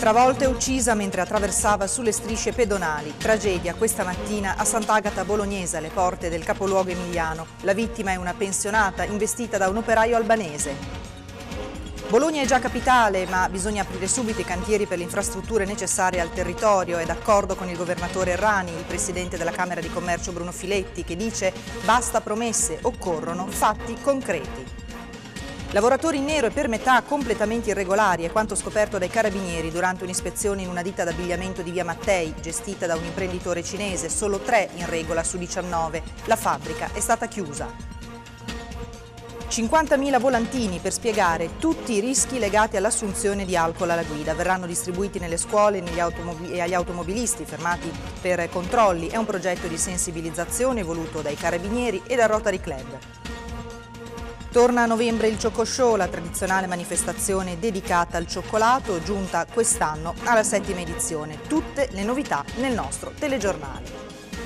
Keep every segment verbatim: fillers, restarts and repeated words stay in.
Travolta e uccisa mentre attraversava sulle strisce pedonali. Tragedia questa mattina a Sant'Agata Bolognese, alle porte del capoluogo emiliano. La vittima è una pensionata investita da un operaio albanese. Bologna è già capitale, ma bisogna aprire subito i cantieri per le infrastrutture necessarie al territorio. È d'accordo con il governatore Errani, il presidente della Camera di Commercio Bruno Filetti, che dice basta promesse, occorrono fatti concreti. Lavoratori in nero e per metà completamente irregolari è quanto scoperto dai carabinieri durante un'ispezione in una ditta d'abbigliamento di via Mattei, gestita da un imprenditore cinese, solo tre in regola su diciannove. La fabbrica è stata chiusa. cinquantamila volantini per spiegare tutti i rischi legati all'assunzione di alcol alla guida. Verranno distribuiti nelle scuole e agli automobilisti fermati per controlli. È un progetto di sensibilizzazione voluto dai carabinieri e dal Rotary Club. Torna a novembre il Choco Show, la tradizionale manifestazione dedicata al cioccolato, giunta quest'anno alla settima edizione. Tutte le novità nel nostro telegiornale.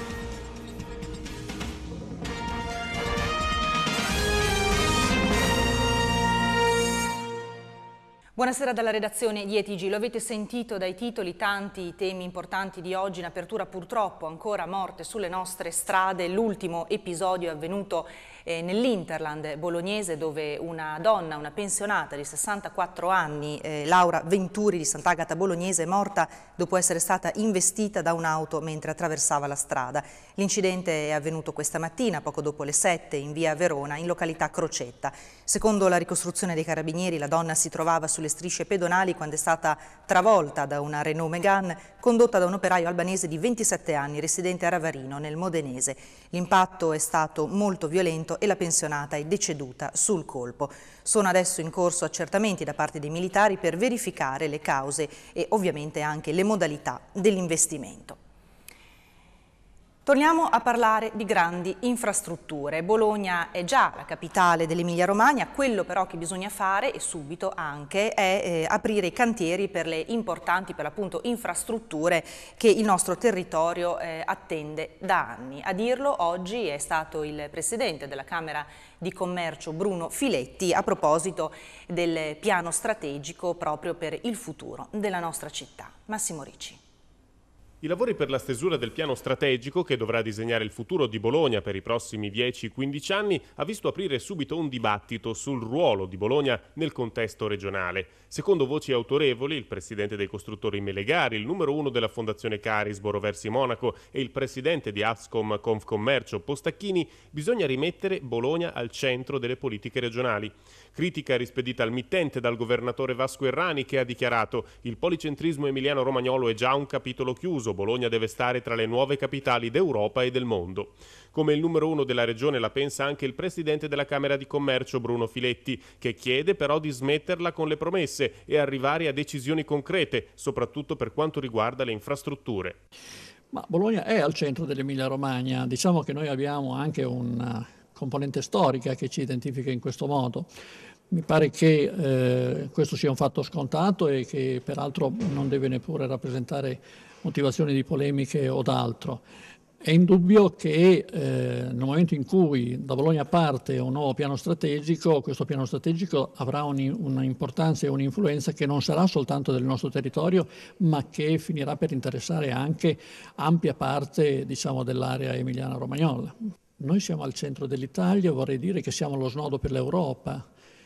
Buonasera dalla redazione di E T G. Lo avete sentito dai titoli, tanti i temi importanti di oggi in apertura. Purtroppo ancora morte sulle nostre strade. L'ultimo episodio è avvenuto eh, nell'Interland bolognese, dove una donna, una pensionata di sessantaquattro anni, eh, Laura Venturi di Sant'Agata Bolognese, è morta dopo essere stata investita da un'auto mentre attraversava la strada. L'incidente è avvenuto questa mattina, poco dopo le sette, in via Verona, in località Crocetta. Secondo la ricostruzione dei carabinieri, la donna si trovava sulle strisce pedonali quando è stata travolta da una Renault Megane condotta da un operaio albanese di ventisette anni, residente a Ravarino, nel Modenese. L'impatto è stato molto violento e la pensionata è deceduta sul colpo. Sono adesso in corso accertamenti da parte dei militari per verificare le cause e ovviamente anche le modalità dell'investimento. Torniamo a parlare di grandi infrastrutture. Bologna è già la capitale dell'Emilia-Romagna, quello però che bisogna fare, e subito anche, è eh, aprire i cantieri per le importanti, per l'appunto, infrastrutture che il nostro territorio eh, attende da anni. A dirlo oggi è stato il presidente della Camera di Commercio Bruno Filetti a proposito del piano strategico proprio per il futuro della nostra città. Massimo Ricci. I lavori per la stesura del piano strategico, che dovrà disegnare il futuro di Bologna per i prossimi dieci quindici anni, ha visto aprire subito un dibattito sul ruolo di Bologna nel contesto regionale. Secondo voci autorevoli, il presidente dei costruttori Melegari, il numero uno della Fondazione Caris Boroversi Monaco e il presidente di Ascom Confcommercio Postacchini, bisogna rimettere Bologna al centro delle politiche regionali. Critica rispedita al mittente dal governatore Vasco Errani, che ha dichiarato: il policentrismo emiliano-romagnolo è già un capitolo chiuso, Bologna deve stare tra le nuove capitali d'Europa e del mondo. Come il numero uno della regione la pensa anche il presidente della Camera di Commercio Bruno Filetti, che chiede però di smetterla con le promesse e arrivare a decisioni concrete, soprattutto per quanto riguarda le infrastrutture. Ma Bologna è al centro dell'Emilia-Romagna, diciamo che noi abbiamo anche una componente storica che ci identifica in questo modo. Mi pare che eh, questo sia un fatto scontato e che peraltro non deve neppure rappresentare motivazioni di polemiche o d'altro. È indubbio che eh, nel momento in cui da Bologna parte un nuovo piano strategico, questo piano strategico avrà un'importanza e un'influenza che non sarà soltanto del nostro territorio, ma che finirà per interessare anche ampia parte, diciamo, dell'area emiliana-romagnola. Noi siamo al centro dell'Italia, vorrei dire che siamo lo snodo per l'Europa.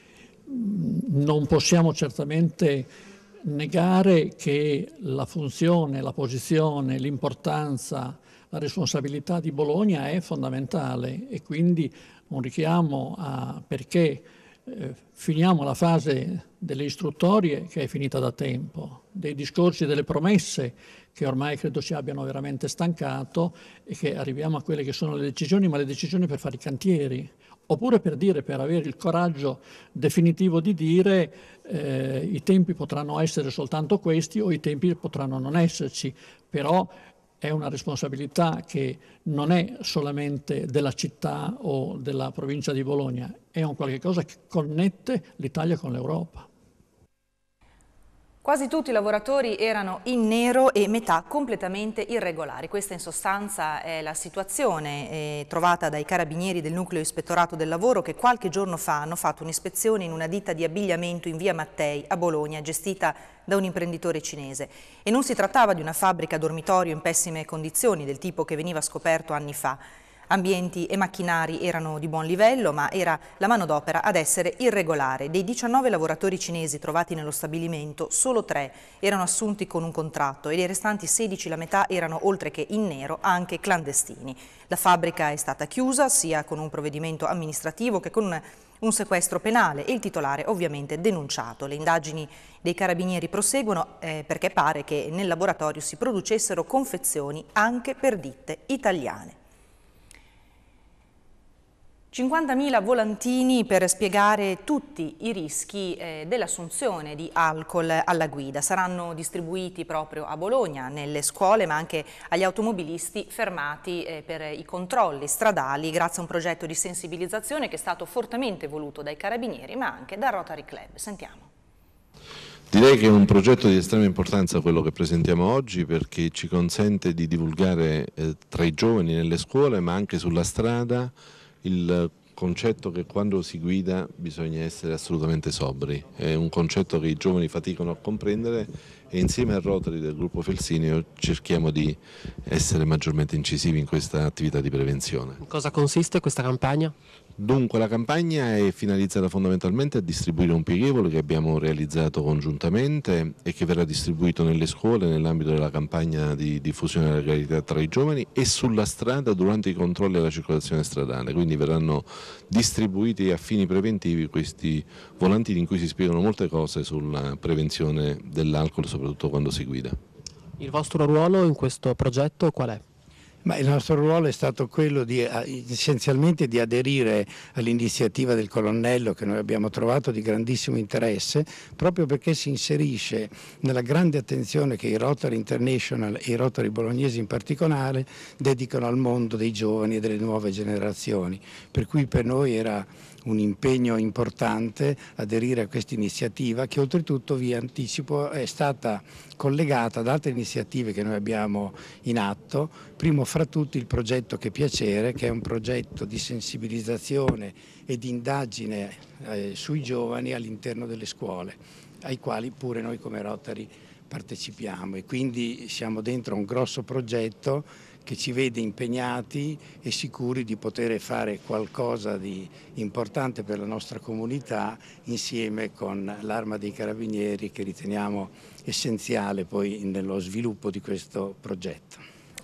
Non possiamo certamente negare che la funzione, la posizione, l'importanza, la responsabilità di Bologna è fondamentale e quindi un richiamo a perché eh, finiamo la fase delle istruttorie, che è finita da tempo, dei discorsi e delle promesse che ormai credo ci abbiano veramente stancato, e che arriviamo a quelle che sono le decisioni, ma le decisioni per fare i cantieri, oppure per dire, per avere il coraggio definitivo di dire eh, i tempi potranno essere soltanto questi o i tempi potranno non esserci, però è una responsabilità che non è solamente della città o della provincia di Bologna, è un qualche cosa che connette l'Italia con l'Europa. Quasi tutti i lavoratori erano in nero e metà completamente irregolari. Questa in sostanza è la situazione eh, trovata dai carabinieri del nucleo ispettorato del lavoro che qualche giorno fa hanno fatto un'ispezione in una ditta di abbigliamento in via Mattei a Bologna, gestita da un imprenditore cinese. E non si trattava di una fabbrica dormitorio in pessime condizioni, del tipo che veniva scoperto anni fa. Ambienti e macchinari erano di buon livello, ma era la manodopera ad essere irregolare. Dei diciannove lavoratori cinesi trovati nello stabilimento, solo tre erano assunti con un contratto e dei restanti sedici, la metà, erano oltre che in nero anche clandestini. La fabbrica è stata chiusa sia con un provvedimento amministrativo che con un, un sequestro penale e il titolare ovviamente denunciato. Le indagini dei carabinieri proseguono eh, perché pare che nel laboratorio si producessero confezioni anche per ditte italiane. cinquantamila volantini per spiegare tutti i rischi eh, dell'assunzione di alcol alla guida. Saranno distribuiti proprio a Bologna, nelle scuole, ma anche agli automobilisti fermati eh, per i controlli stradali, grazie a un progetto di sensibilizzazione che è stato fortemente voluto dai Carabinieri, ma anche dal Rotary Club. Sentiamo. Direi che è un progetto di estrema importanza quello che presentiamo oggi, perché ci consente di divulgare eh, tra i giovani nelle scuole, ma anche sulla strada, il concetto che quando si guida bisogna essere assolutamente sobri. È un concetto che i giovani faticano a comprendere e insieme al Rotary del gruppo Felsineo cerchiamo di essere maggiormente incisivi in questa attività di prevenzione. In cosa consiste questa campagna? Dunque la campagna è finalizzata fondamentalmente a distribuire un pieghevole che abbiamo realizzato congiuntamente e che verrà distribuito nelle scuole nell'ambito della campagna di diffusione della legalità tra i giovani e sulla strada durante i controlli alla circolazione stradale. Quindi verranno distribuiti a fini preventivi questi volantini in cui si spiegano molte cose sulla prevenzione dell'alcol, soprattutto quando si guida. Il vostro ruolo in questo progetto qual è? Ma il nostro ruolo è stato quello di, essenzialmente di aderire all'iniziativa del colonnello, che noi abbiamo trovato di grandissimo interesse, proprio perché si inserisce nella grande attenzione che i Rotary International e i Rotary bolognesi in particolare dedicano al mondo dei giovani e delle nuove generazioni. Per cui per noi era un impegno importante aderire a questa iniziativa, che oltretutto, vi anticipo, è stata collegata ad altre iniziative che noi abbiamo in atto, primo fra tutti il progetto Che Piacere, che è un progetto di sensibilizzazione e di indagine eh, sui giovani all'interno delle scuole, ai quali pure noi come Rotary partecipiamo, e quindi siamo dentro un grosso progetto che ci vede impegnati e sicuri di poter fare qualcosa di importante per la nostra comunità insieme con l'Arma dei Carabinieri, che riteniamo essenziale poi nello sviluppo di questo progetto.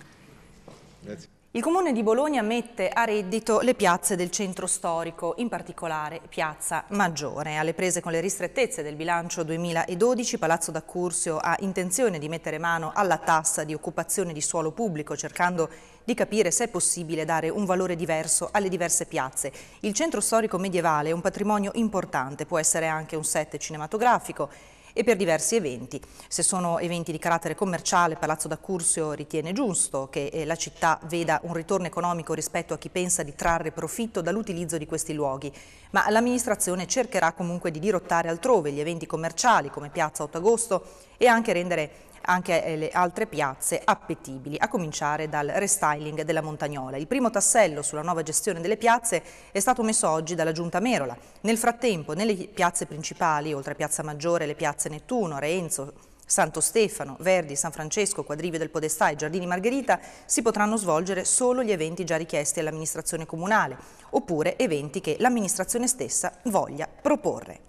Grazie. Il Comune di Bologna mette a reddito le piazze del centro storico, in particolare Piazza Maggiore. Alle prese con le ristrettezze del bilancio duemiladodici, Palazzo d'Accursio ha intenzione di mettere mano alla tassa di occupazione di suolo pubblico, cercando di capire se è possibile dare un valore diverso alle diverse piazze. Il centro storico medievale è un patrimonio importante, può essere anche un set cinematografico e per diversi eventi. Se sono eventi di carattere commerciale, Palazzo d'Accursio ritiene giusto che la città veda un ritorno economico rispetto a chi pensa di trarre profitto dall'utilizzo di questi luoghi, ma l'amministrazione cercherà comunque di dirottare altrove gli eventi commerciali come Piazza otto agosto e anche rendere anche le altre piazze appetibili, a cominciare dal restyling della Montagnola. Il primo tassello sulla nuova gestione delle piazze è stato messo oggi dalla Giunta Merola. Nel frattempo, nelle piazze principali, oltre a Piazza Maggiore, le piazze Nettuno, Reenzo, Santo Stefano, Verdi, San Francesco, Quadrivio del Podestà e Giardini Margherita si potranno svolgere solo gli eventi già richiesti all'amministrazione comunale, oppure eventi che l'amministrazione stessa voglia proporre.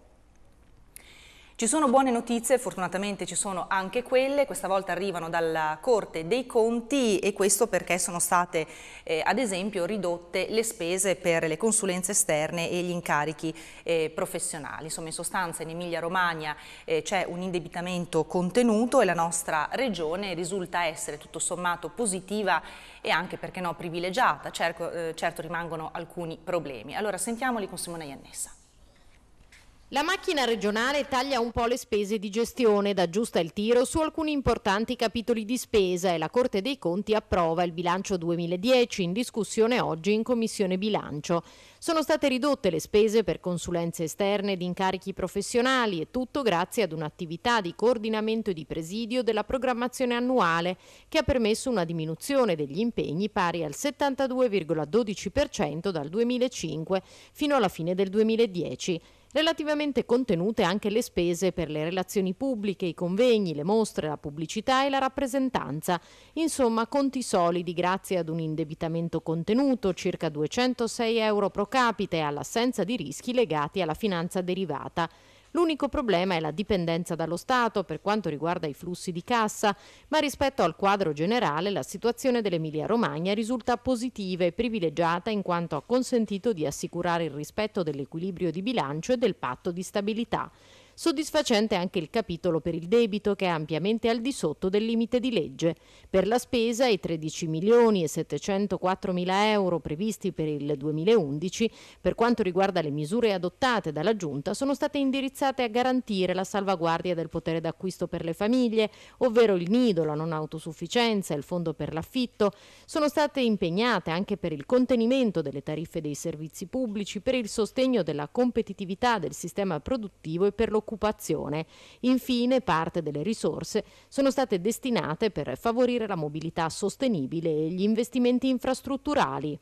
Ci sono buone notizie, fortunatamente ci sono anche quelle, questa volta arrivano dalla Corte dei Conti, e questo perché sono state eh, ad esempio ridotte le spese per le consulenze esterne e gli incarichi eh, professionali. Insomma, in sostanza in Emilia Romagna eh, c'è un indebitamento contenuto e la nostra regione risulta essere tutto sommato positiva e anche, perché no, privilegiata. Certo, eh, certo rimangono alcuni problemi. Allora sentiamoli con Simona Iannessa. La macchina regionale taglia un po' le spese di gestione ed aggiusta il tiro su alcuni importanti capitoli di spesa e la Corte dei Conti approva il bilancio duemiladieci in discussione oggi in Commissione Bilancio. Sono state ridotte le spese per consulenze esterne ed incarichi professionali e tutto grazie ad un'attività di coordinamento e di presidio della programmazione annuale che ha permesso una diminuzione degli impegni pari al settantadue virgola dodici per cento dal duemilacinque fino alla fine del duemiladieci. Relativamente contenute anche le spese per le relazioni pubbliche, i convegni, le mostre, la pubblicità e la rappresentanza. Insomma, conti solidi grazie ad un indebitamento contenuto, circa duecentosei euro pro capite, e all'assenza di rischi legati alla finanza derivata. L'unico problema è la dipendenza dallo Stato per quanto riguarda i flussi di cassa, ma rispetto al quadro generale la situazione dell'Emilia-Romagna risulta positiva e privilegiata in quanto ha consentito di assicurare il rispetto dell'equilibrio di bilancio e del patto di stabilità. Soddisfacente anche il capitolo per il debito che è ampiamente al di sotto del limite di legge. Per la spesa i tredici milioni e settecentoquattromila euro previsti per il duemilaundici per quanto riguarda le misure adottate dalla Giunta sono state indirizzate a garantire la salvaguardia del potere d'acquisto per le famiglie, ovvero il nido, la non autosufficienza, il fondo per l'affitto. Sono state impegnate anche per il contenimento delle tariffe dei servizi pubblici, per il sostegno della competitività del sistema produttivo e per l'occupazione. Infine, parte delle risorse sono state destinate per favorire la mobilità sostenibile e gli investimenti infrastrutturali.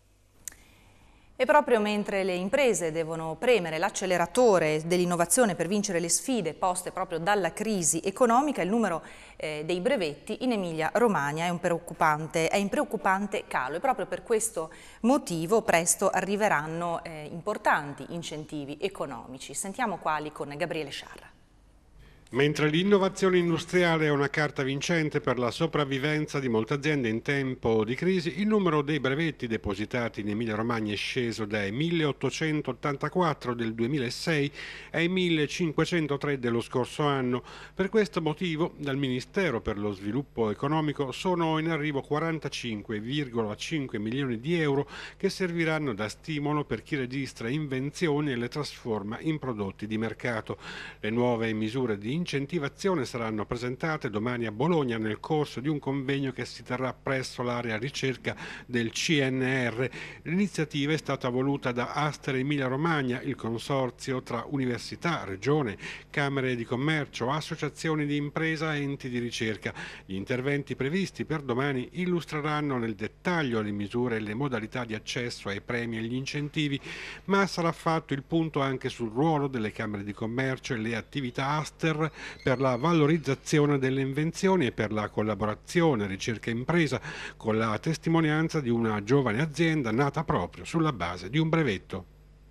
E proprio mentre le imprese devono premere l'acceleratore dell'innovazione per vincere le sfide poste proprio dalla crisi economica, il numero eh, dei brevetti in Emilia-Romagna è, un preoccupante, è in preoccupante calo e proprio per questo motivo presto arriveranno eh, importanti incentivi economici. Sentiamo quali con Gabriele Sciarra. Mentre l'innovazione industriale è una carta vincente per la sopravvivenza di molte aziende in tempo di crisi, il numero dei brevetti depositati in Emilia-Romagna è sceso dai milleottocentottantaquattro del duemilasei ai millecinquecentotre dello scorso anno. Per questo motivo dal Ministero per lo Sviluppo Economico sono in arrivo quarantacinque virgola cinque milioni di euro che serviranno da stimolo per chi registra invenzioni e le trasforma in prodotti di mercato. Le nuove misure di incentivazione saranno presentate domani a Bologna nel corso di un convegno che si terrà presso l'area ricerca del C N R. L'iniziativa è stata voluta da Aster Emilia Romagna, il consorzio tra università, regione, camere di commercio, associazioni di impresa e enti di ricerca. Gli interventi previsti per domani illustreranno nel dettaglio le misure e le modalità di accesso ai premi e agli incentivi, ma sarà fatto il punto anche sul ruolo delle camere di commercio e le attività Aster per la valorizzazione delle invenzioni e per la collaborazione ricerca-impresa, con la testimonianza di una giovane azienda nata proprio sulla base di un brevetto.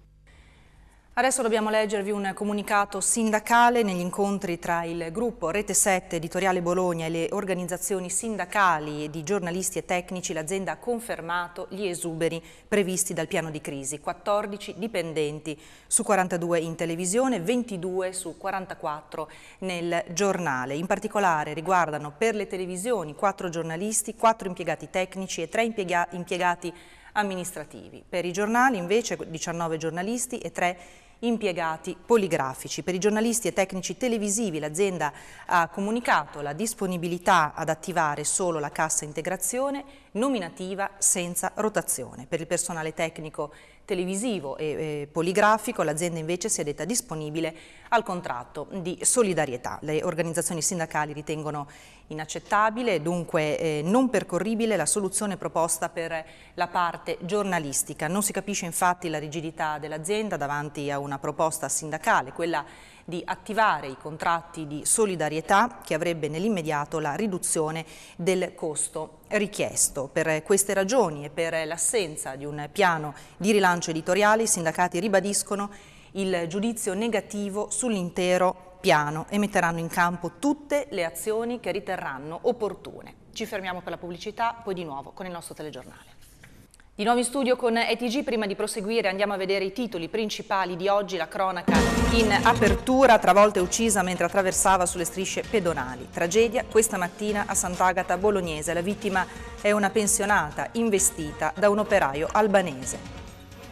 Adesso dobbiamo leggervi un comunicato sindacale. Negli incontri tra il gruppo Rete sette Editoriale Bologna e le organizzazioni sindacali di giornalisti e tecnici, l'azienda ha confermato gli esuberi previsti dal piano di crisi. quattordici dipendenti su quarantadue in televisione, ventidue su quarantaquattro nel giornale. In particolare riguardano per le televisioni quattro giornalisti, quattro impiegati tecnici e tre impiega- impiegati amministrativi. Per i giornali invece diciannove giornalisti e tre impiegati poligrafici. Per i giornalisti e tecnici televisivi l'azienda ha comunicato la disponibilità ad attivare solo la cassa integrazione nominativa senza rotazione. Per il personale tecnico televisivo e eh, poligrafico l'azienda invece si è detta disponibile al contratto di solidarietà. Le organizzazioni sindacali ritengono inaccettabile e dunque eh, non percorribile la soluzione proposta per la parte giornalistica. Non si capisce infatti la rigidità dell'azienda davanti a una proposta sindacale, quella di attivare i contratti di solidarietà che avrebbe nell'immediato la riduzione del costo richiesto. Per queste ragioni e per l'assenza di un piano di rilancio editoriale, i sindacati ribadiscono il giudizio negativo sull'intero piano e metteranno in campo tutte le azioni che riterranno opportune. Ci fermiamo per la pubblicità, poi di nuovo con il nostro telegiornale. Di nuovo in studio con E T G, prima di proseguire andiamo a vedere i titoli principali di oggi, la cronaca in apertura, travolta e uccisa mentre attraversava sulle strisce pedonali. Tragedia questa mattina a Sant'Agata Bolognese, la vittima è una pensionata investita da un operaio albanese.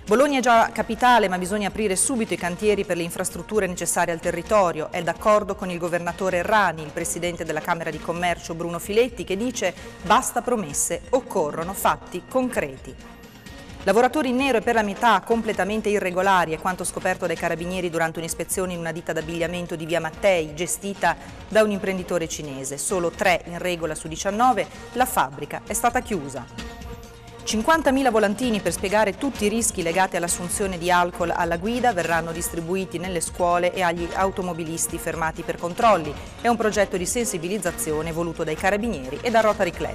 Bologna è già capitale, ma bisogna aprire subito i cantieri per le infrastrutture necessarie al territorio. È d'accordo con il governatore Errani, il presidente della Camera di Commercio Bruno Filetti, che dice basta promesse, occorrono fatti concreti. Lavoratori in nero e per la metà completamente irregolari è quanto scoperto dai carabinieri durante un'ispezione in una ditta d'abbigliamento di via Mattei, gestita da un imprenditore cinese. Solo tre in regola su diciannove, la fabbrica è stata chiusa. cinquantamila volantini per spiegare tutti i rischi legati all'assunzione di alcol alla guida verranno distribuiti nelle scuole e agli automobilisti fermati per controlli. È un progetto di sensibilizzazione voluto dai Carabinieri e dal Rotary Club.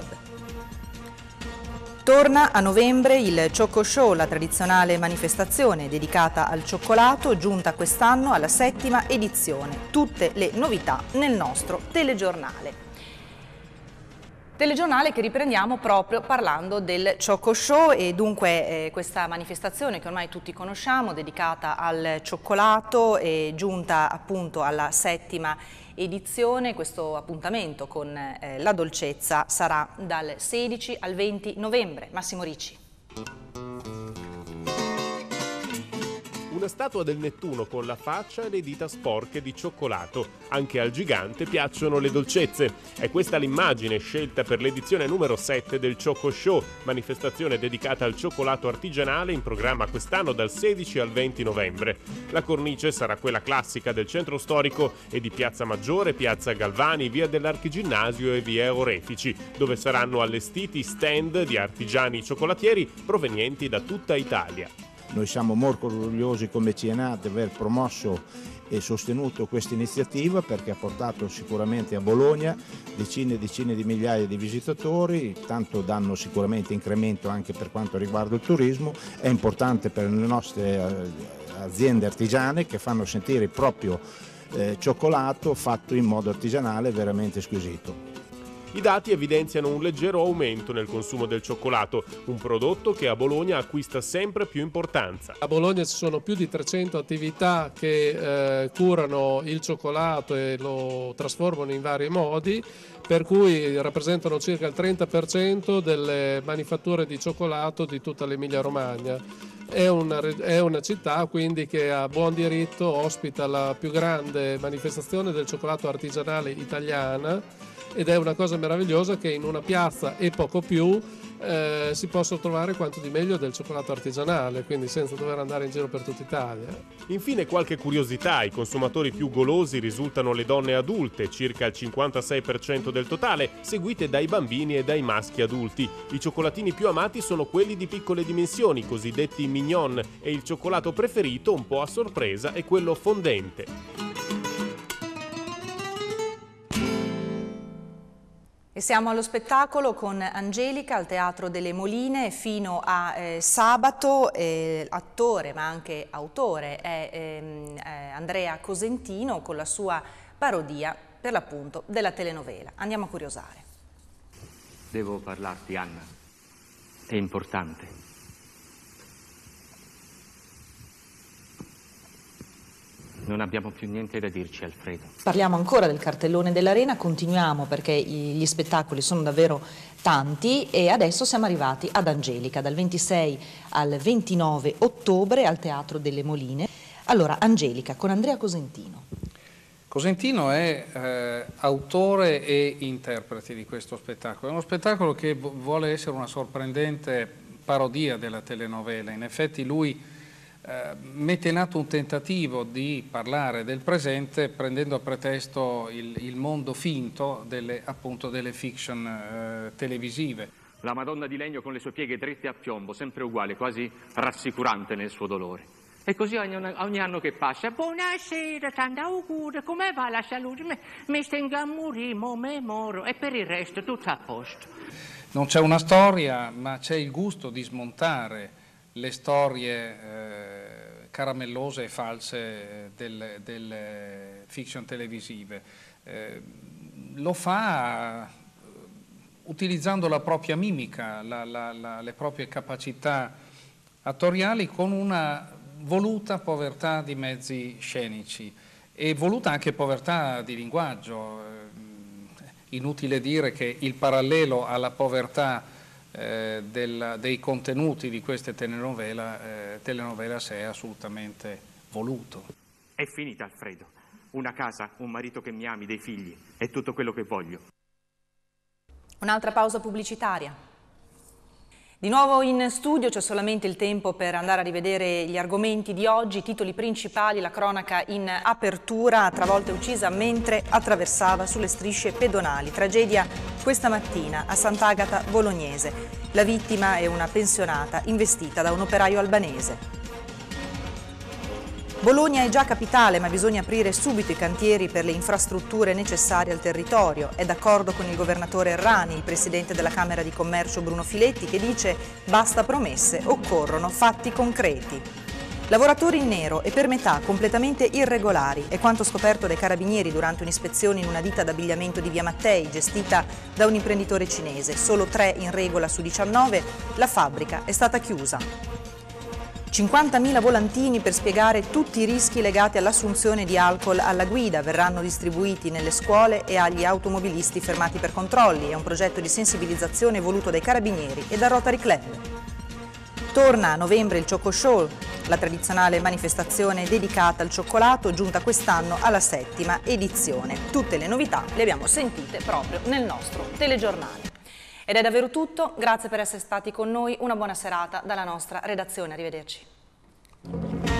Torna a novembre il Choco Show, la tradizionale manifestazione dedicata al cioccolato, giunta quest'anno alla settima edizione. Tutte le novità nel nostro telegiornale. Telegiornale che riprendiamo proprio parlando del Choco Show e dunque eh, questa manifestazione che ormai tutti conosciamo, dedicata al cioccolato, è giunta appunto alla settima edizione. Questo appuntamento con eh, la dolcezza sarà dal sedici al venti novembre. Massimo Ricci. Una statua del Nettuno con la faccia e le dita sporche di cioccolato. Anche al gigante piacciono le dolcezze. È questa l'immagine scelta per l'edizione numero sette del Choco Show, manifestazione dedicata al cioccolato artigianale in programma quest'anno dal sedici al venti novembre. La cornice sarà quella classica del centro storico e di Piazza Maggiore, Piazza Galvani, Via dell'Archiginnasio e Via Orefici, dove saranno allestiti stand di artigiani cioccolatieri provenienti da tutta Italia. Noi siamo molto orgogliosi come C N A di aver promosso e sostenuto questa iniziativa, perché ha portato sicuramente a Bologna decine e decine di migliaia di visitatori, tanto danno sicuramente incremento anche per quanto riguarda il turismo. È importante per le nostre aziende artigiane che fanno sentire il proprio eh, cioccolato fatto in modo artigianale veramente squisito. I dati evidenziano un leggero aumento nel consumo del cioccolato, un prodotto che a Bologna acquista sempre più importanza. A Bologna ci sono più di trecento attività che eh, curano il cioccolato e lo trasformano in vari modi, per cui rappresentano circa il trenta per cento delle manifatture di cioccolato di tutta l'Emilia Romagna. È una, è una città quindi che a buon diritto ospita la più grande manifestazione del cioccolato artigianale italiana, ed è una cosa meravigliosa che in una piazza e poco più eh, si possa trovare quanto di meglio del cioccolato artigianale, quindi senza dover andare in giro per tutta Italia. Infine qualche curiosità: i consumatori più golosi risultano le donne adulte, circa il cinquantasei per cento del totale, seguite dai bambini e dai maschi adulti. I cioccolatini più amati sono quelli di piccole dimensioni, cosiddetti mignon, e il cioccolato preferito, un po' a sorpresa, è quello fondente. E siamo allo spettacolo con Angelica al Teatro delle Moline fino a eh, sabato. Eh, attore ma anche autore è ehm, eh, Andrea Cosentino con la sua parodia per l'appunto della telenovela. Andiamo a curiosare. Devo parlarti, Anna. È importante. Non abbiamo più niente da dirci, Alfredo. Parliamo ancora del cartellone dell'Arena, continuiamo perché gli spettacoli sono davvero tanti e adesso siamo arrivati ad Angelica, dal ventisei al ventinove ottobre al Teatro delle Moline. Allora, Angelica, con Andrea Cosentino. Cosentino è eh, autore e interprete di questo spettacolo. È uno spettacolo che vuole essere una sorprendente parodia della telenovela. In effetti lui Uh, mette in atto un tentativo di parlare del presente prendendo a pretesto il, il mondo finto delle, appunto, delle fiction uh, televisive. La Madonna di legno con le sue pieghe dritte a piombo, sempre uguale, quasi rassicurante nel suo dolore. E così ogni, ogni anno che passa, buonasera, tanti auguri, come va la salute? Mi, mi stenga a morire, me moro, e per il resto tutto a posto. Non c'è una storia, ma c'è il gusto di smontare le storie eh, caramellose e false delle, delle fiction televisive. Eh, lo fa utilizzando la propria mimica, la, la, la, le proprie capacità attoriali, con una voluta povertà di mezzi scenici e voluta anche povertà di linguaggio. Eh, inutile dire che il parallelo alla povertà eh, del, dei contenuti di queste telenovela, eh, telenovelas è assolutamente voluto. È finita, Alfredo. Una casa, un marito che mi ami, dei figli, è tutto quello che voglio. Un'altra pausa pubblicitaria. Di nuovo in studio, c'è solamente il tempo per andare a rivedere gli argomenti di oggi, i titoli principali, la cronaca in apertura, travolta e uccisa mentre attraversava sulle strisce pedonali. Tragedia questa mattina a Sant'Agata Bolognese. La vittima è una pensionata investita da un operaio albanese. Bologna è già capitale, ma bisogna aprire subito i cantieri per le infrastrutture necessarie al territorio. È d'accordo con il governatore Errani, il presidente della Camera di Commercio Bruno Filetti, che dice basta promesse, occorrono fatti concreti. Lavoratori in nero e per metà completamente irregolari è quanto scoperto dai carabinieri durante un'ispezione in una ditta d'abbigliamento di Via Mattei, gestita da un imprenditore cinese. Solo tre in regola su diciannove, la fabbrica è stata chiusa. cinquantamila volantini per spiegare tutti i rischi legati all'assunzione di alcol alla guida verranno distribuiti nelle scuole e agli automobilisti fermati per controlli. È un progetto di sensibilizzazione voluto dai Carabinieri e dal Rotary Club. Torna a novembre il Choco Show, la tradizionale manifestazione dedicata al cioccolato, giunta quest'anno alla settima edizione. Tutte le novità le abbiamo sentite proprio nel nostro telegiornale. Ed è davvero tutto, grazie per essere stati con noi, una buona serata dalla nostra redazione, arrivederci.